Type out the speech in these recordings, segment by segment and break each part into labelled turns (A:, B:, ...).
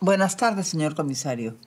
A: Buenas tardes, señor comisario.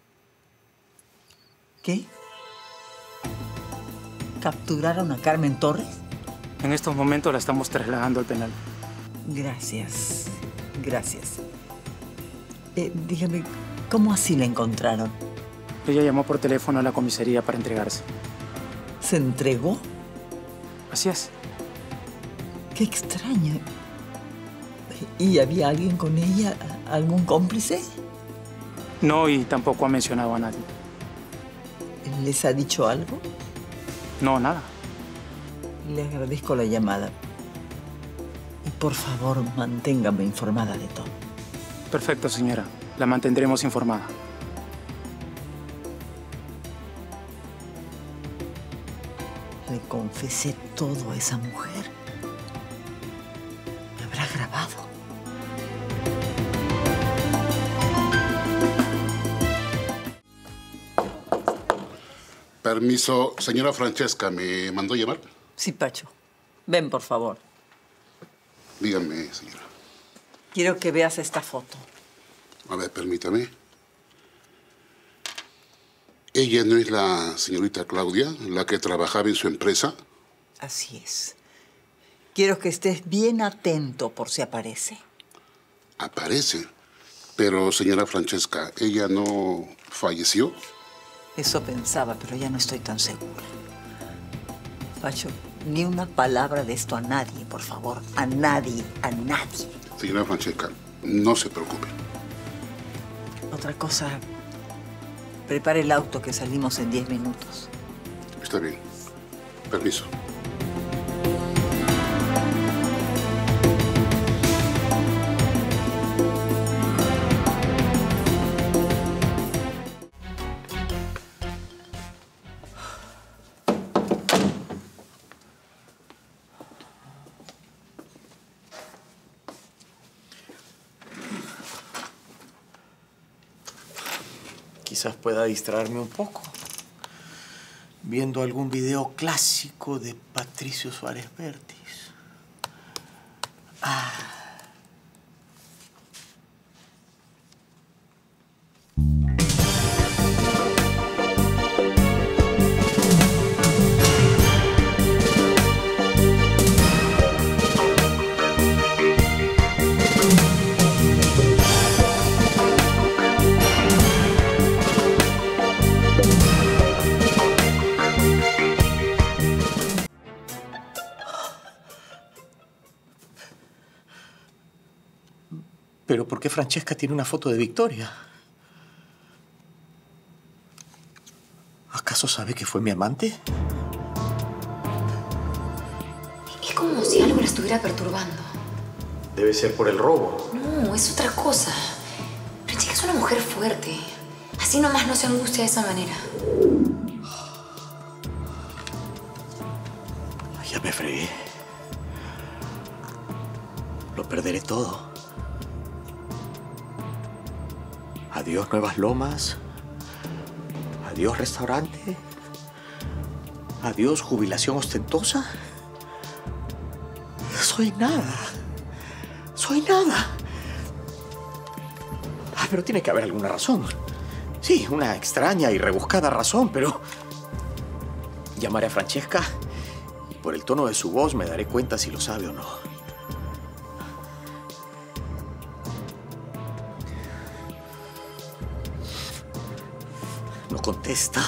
A: ¿Qué? ¿Capturaron a Carmen Torres?
B: En estos momentos la estamos trasladando al penal.
A: Gracias. Gracias. Dígame, ¿cómo así la encontraron?
B: Ella llamó por teléfono a la comisaría para entregarse.
A: ¿Se entregó?
B: Así es.
A: Qué extraño. ¿Y había alguien con ella? ¿Algún cómplice?
B: No, y tampoco ha mencionado a nadie.
A: ¿Les ha dicho algo?
B: No, nada.
A: Le agradezco la llamada. Y por favor, manténgame informada de todo.
B: Perfecto, señora. La mantendremos informada.
A: Le confesé todo a esa mujer. Me habrá grabado.
C: Permiso, señora Francesca, ¿me mandó llamar?
A: Sí, Pacho. Ven, por favor.
C: Dígame, señora.
A: Quiero que veas esta foto.
C: A ver, permítame. ¿Ella no es la señorita Claudia, la que trabajaba en su empresa?
A: Así es. Quiero que estés bien atento por si aparece.
C: Aparece. Pero, señora Francesca, ¿ella no falleció?
A: Eso pensaba, pero ya no estoy tan segura. Pacho, ni una palabra de esto a nadie, por favor. A nadie, a nadie.
C: Señora Francesca, no se preocupe.
A: Otra cosa, prepare el auto que salimos en 10 minutos.
C: Está bien. Permiso.
D: Quizás pueda distraerme un poco viendo algún video clásico de Patricio Suárez Vértiz. ¿Pero por qué Francesca tiene una foto de Victoria? ¿Acaso sabe que fue mi amante?
E: Es como si algo la estuviera perturbando.
D: Debe ser por el robo.
E: No, es otra cosa. Francesca es una mujer fuerte. Así nomás no se angustia de esa manera.
D: Ya me fregué. Lo perderé todo. Adiós Nuevas Lomas. Adiós restaurante. Adiós jubilación ostentosa. Soy nada. Soy nada. Pero tiene que haber alguna razón. Sí, una extraña y rebuscada razón, pero... Llamaré a Francesca y por el tono de su voz me daré cuenta si lo sabe o no. No contesta.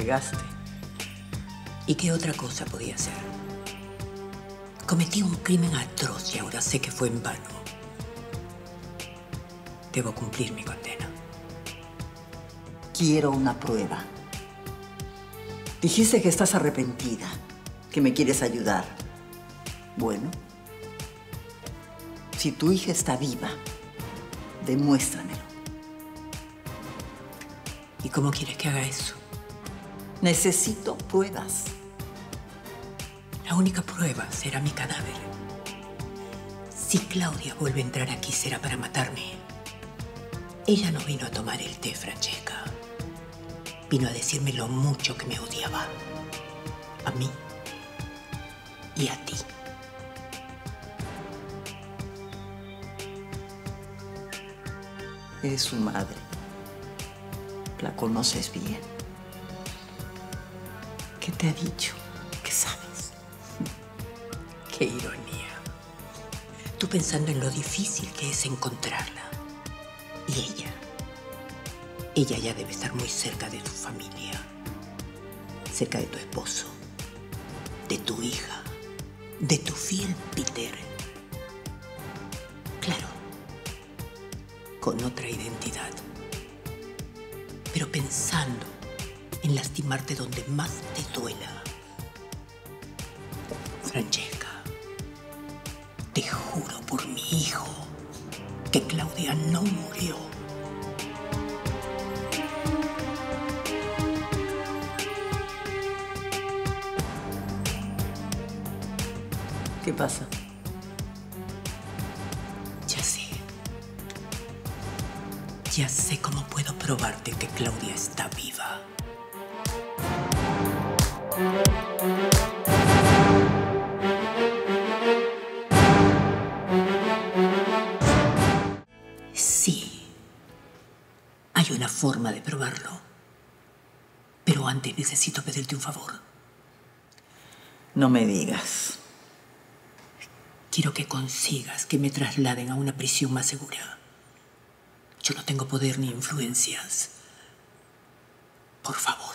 A: Llegaste.
F: ¿Y qué otra cosa podía hacer? Cometí un crimen atroz y ahora sé que fue en vano. Debo cumplir mi condena.
A: Quiero una prueba. Dijiste que estás arrepentida, que me quieres ayudar. Bueno, si tu hija está viva, demuéstramelo.
F: ¿Y cómo quieres que haga eso?
A: Necesito pruebas.
F: La única prueba será mi cadáver. Si Claudia vuelve a entrar aquí, será para matarme. Ella no vino a tomar el té, Francesca. Vino a decirme lo mucho que me odiaba. A mí y a ti.
A: Eres su madre. La conoces bien. ¿Qué te ha dicho? ¿Qué sabes?
F: Qué ironía. Tú pensando en lo difícil que es encontrarla. Y ella ya debe estar muy cerca de tu familia. Cerca de tu esposo. De tu hija. De tu fiel Peter. Claro. Con otra identidad. Pero pensando en lastimarte donde más te duela. Francesca, te juro por mi hijo que Claudia no murió.
A: ¿Qué pasa?
F: Ya sé. Ya sé cómo puedo probarte que Claudia está viva. Sí. Hay una forma de probarlo. Pero antes necesito pedirte un favor.
A: No me digas.
F: Quiero que consigas que me trasladen a una prisión más segura. Yo no tengo poder ni influencias. Por favor.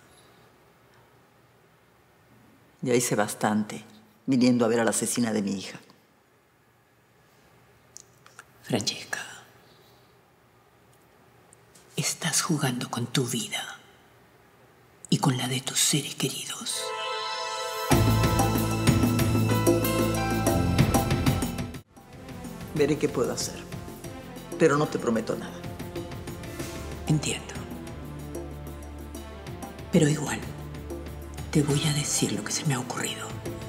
A: Ya hice bastante viniendo a ver a la asesina de mi hija.
F: Francesca, estás jugando con tu vida y con la de tus seres queridos.
A: Veré qué puedo hacer, pero no te prometo nada.
F: Entiendo. Pero igual, te voy a decir lo que se me ha ocurrido.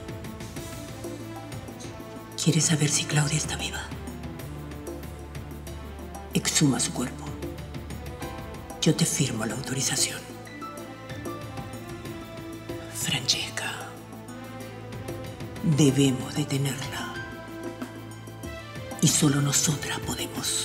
F: ¿Quieres saber si Claudia está viva? Exhuma su cuerpo. Yo te firmo la autorización. Francesca, debemos detenerla. Y solo nosotras podemos.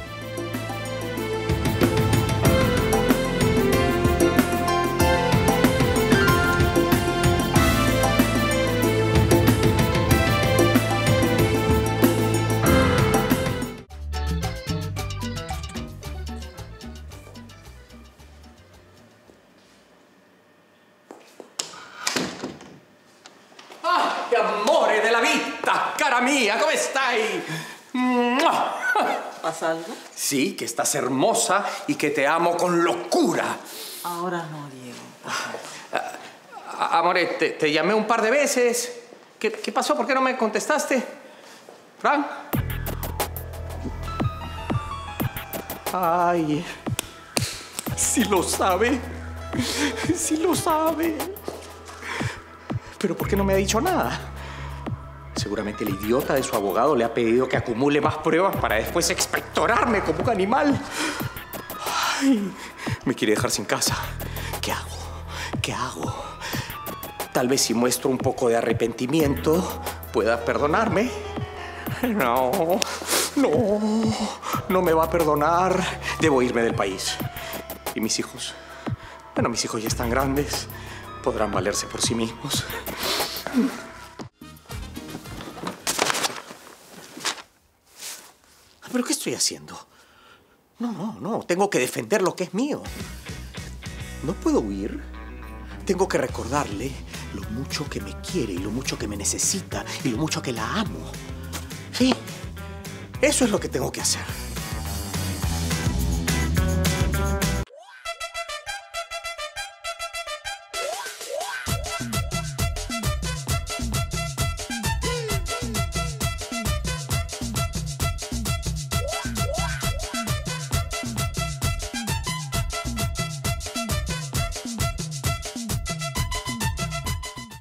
D: ¡Ay, amore de la vita! Cara mía, ¿cómo estáis?
A: ¿Pasa algo?
D: Sí, que estás hermosa y que te amo con locura.
A: Ahora no, Diego.
D: Amore, te llamé un par de veces. ¿Qué pasó? ¿Por qué no me contestaste? ¿Fran? Ay, sí lo sabe. Sí lo sabe. ¿Pero por qué no me ha dicho nada? Seguramente el idiota de su abogado le ha pedido que acumule más pruebas para después expectorarme como un animal. Ay, me quiere dejar sin casa. ¿Qué hago? ¿Qué hago? Tal vez si muestro un poco de arrepentimiento pueda perdonarme. No, no me va a perdonar. Debo irme del país. ¿Y mis hijos? Bueno, mis hijos ya están grandes. Podrán valerse por sí mismos. ¿Pero qué estoy haciendo? No. Tengo que defender lo que es mío. No puedo huir. Tengo que recordarle lo mucho que me quiere y lo mucho que me necesita y lo mucho que la amo. Sí, eso es lo que tengo que hacer.